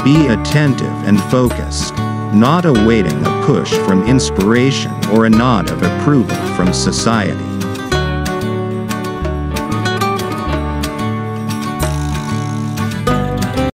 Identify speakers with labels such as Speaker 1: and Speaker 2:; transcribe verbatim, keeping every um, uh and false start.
Speaker 1: Be attentive and focused, not awaiting a push from inspiration or a nod of approval from society.